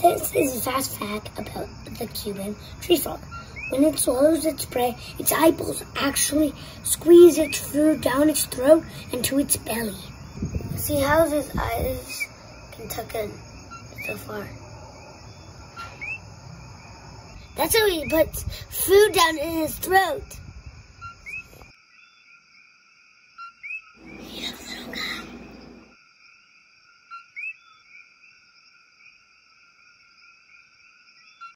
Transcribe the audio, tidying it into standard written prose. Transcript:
This is a fast fact about the Cuban tree frog. When it swallows its prey, its eyeballs actually squeeze its food down its throat into its belly. See how his eyes can tuck in so far? That's how he puts food down in his throat.